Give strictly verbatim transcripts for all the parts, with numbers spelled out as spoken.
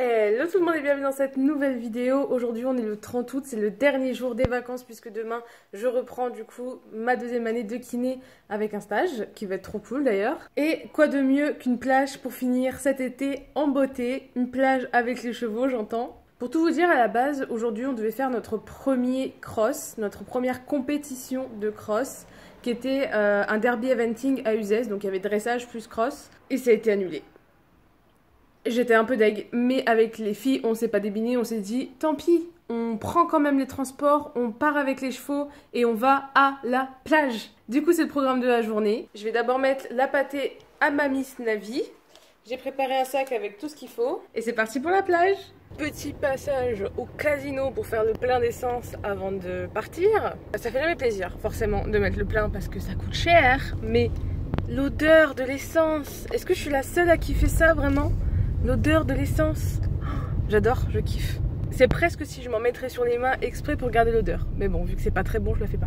Hello tout le monde et bienvenue dans cette nouvelle vidéo. Aujourd'hui on est le trente août, c'est le dernier jour des vacances puisque demain je reprends du coup ma deuxième année de kiné avec un stage qui va être trop cool d'ailleurs. Et quoi de mieux qu'une plage pour finir cet été en beauté, une plage avec les chevaux j'entends. Pour tout vous dire, à la base, aujourd'hui on devait faire notre premier cross, notre première compétition de cross qui était euh, un derby eventing à Uzès, donc il y avait dressage plus cross et ça a été annulé. J'étais un peu deg, mais avec les filles, on s'est pas débiné, on s'est dit tant pis, on prend quand même les transports, on part avec les chevaux et on va à la plage. Du coup, c'est le programme de la journée. Je vais d'abord mettre la pâtée à Mamie Snavi. J'ai préparé un sac avec tout ce qu'il faut et c'est parti pour la plage. Petit passage au casino pour faire le plein d'essence avant de partir. Ça fait jamais plaisir, forcément, de mettre le plein parce que ça coûte cher, mais l'odeur de l'essence, est-ce que je suis la seule à kiffer ça vraiment ? L'odeur de l'essence, j'adore, je kiffe. C'est presque si je m'en mettrais sur les mains exprès pour garder l'odeur. Mais bon, vu que c'est pas très bon, je la fais pas.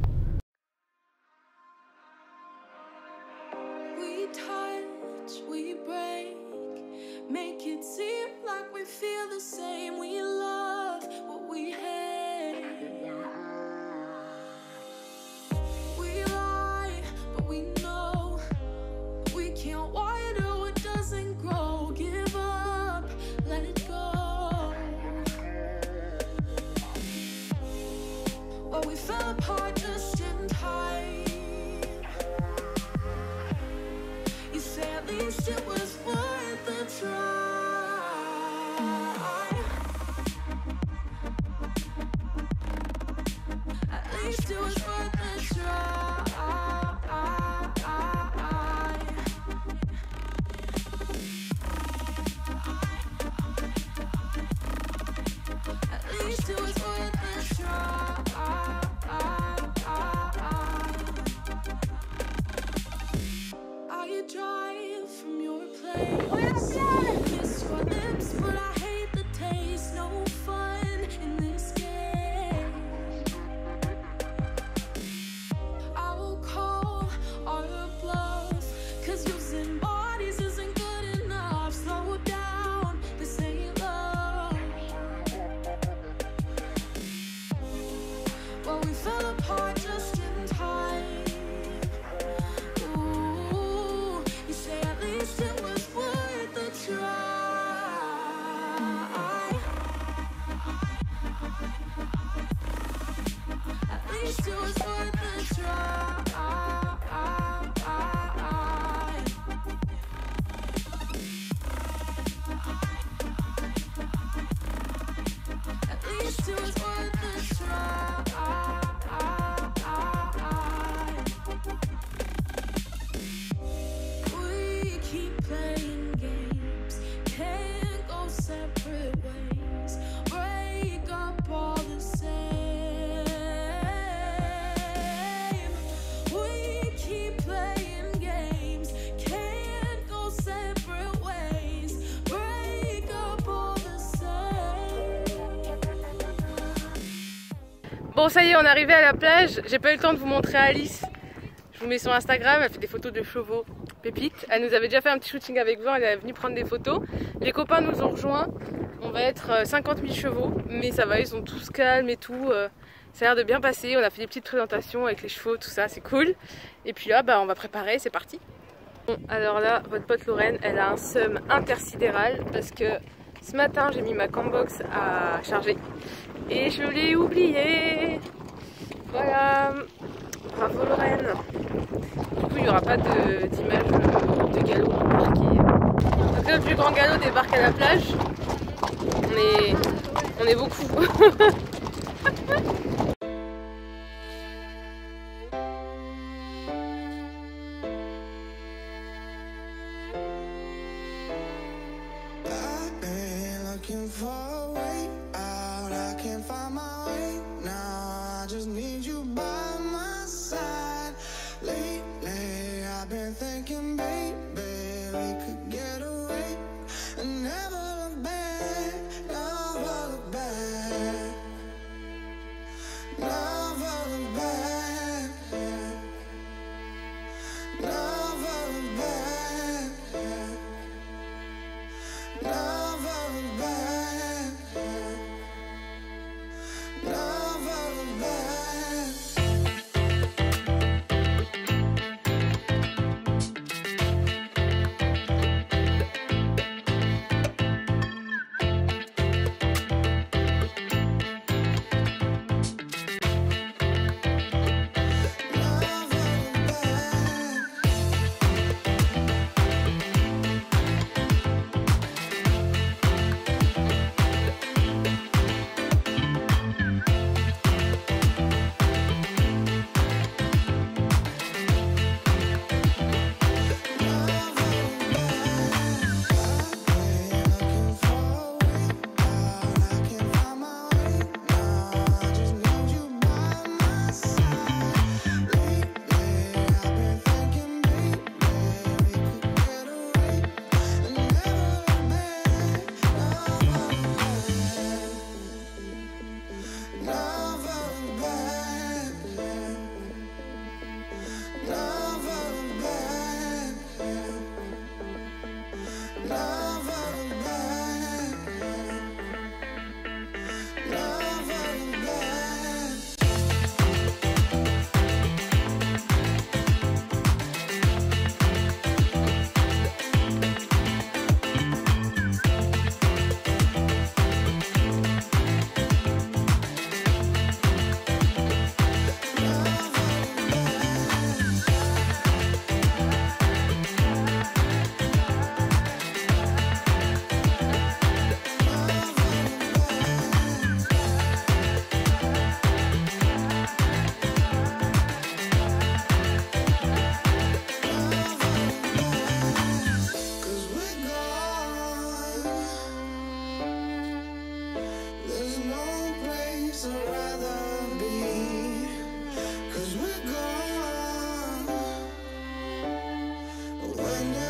It was worth the try. At least it was worth the try. At least it was worth the try. I drive from your place. Kiss your lips, but I hate the taste. No fun in this game. I will call all your bluff, cause using bodies isn't good enough. Slow down, this ain't love. Well, we fell apart just in time. It was worth the try. At least it was worth the try. At least it was worth the try. Playing games, can't go separate ways, break up all the same. We keep playing games, can't go separate ways, break up all the same. Bon, ça y est, on est arrivé à la plage. J'ai pas eu le temps de vous montrer Alice. Je vous mets sur Instagram, elle fait des photos de chevaux. Pépite, elle nous avait déjà fait un petit shooting avec vous, elle est venue prendre des photos. Les copains nous ont rejoints, on va être cinquante mille chevaux, mais ça va, ils sont tous calmes et tout. Ça a l'air de bien passer, on a fait des petites présentations avec les chevaux, tout ça, c'est cool. Et puis là, bah, on va préparer, c'est parti. Bon, alors là, votre pote Lorraine, elle a un seum intersidéral parce que ce matin, j'ai mis ma cambox à charger et je l'ai oublié. Voilà. Bravo Lorraine. Du coup il n'y aura pas d'image de, de galop embarqué. Donc le plus grand galop débarque à la plage. On est, on est beaucoup. Never back.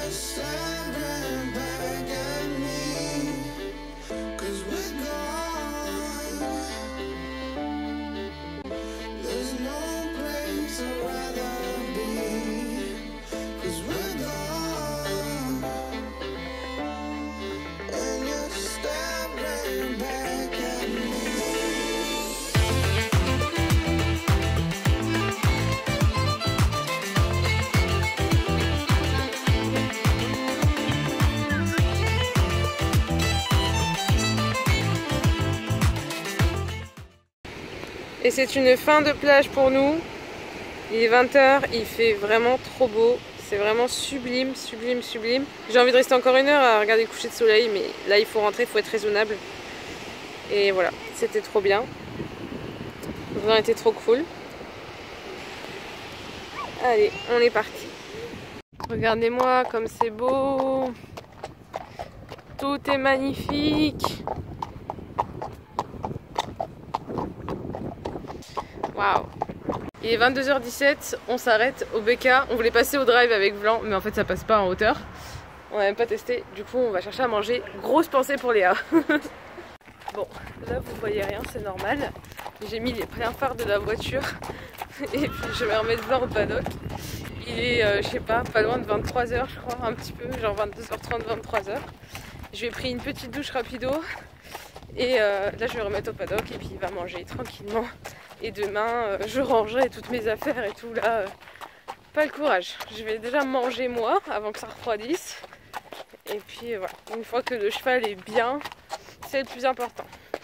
staring back at me, 'cause we're gone. There's no place I'd rather be, 'cause we're gone. And you're staring back at me. Et c'est une fin de plage pour nous. Il est vingt heures, il fait vraiment trop beau. C'est vraiment sublime, sublime, sublime. J'ai envie de rester encore une heure à regarder le coucher de soleil, mais là il faut rentrer, il faut être raisonnable. Et voilà, c'était trop bien. Vraiment été trop cool. Allez, on est parti. Regardez-moi comme c'est beau. Tout est magnifique. Waouh. Il est vingt-deux heures dix-sept, on s'arrête au B K. On voulait passer au drive avec Vlan, mais en fait ça passe pas en hauteur. On n'a même pas testé, du coup on va chercher à manger. Grosse pensée pour Léa. Bon, là vous voyez rien, c'est normal. J'ai mis les pleins phares de la voiture. Et puis je vais remettre Vlan au paddock. Il est, euh, je sais pas, pas loin de vingt-trois heures je crois, un petit peu, genre vingt-deux heures trente, vingt-trois heures. Je lui ai pris une petite douche rapido. Et euh, là je vais remettre au paddock et puis il va manger tranquillement. Et demain euh, je rangerai toutes mes affaires et tout là. Euh, pas le courage. Je vais déjà manger moi avant que ça refroidisse. Et puis euh, voilà, une fois que le cheval est bien, c'est le plus important.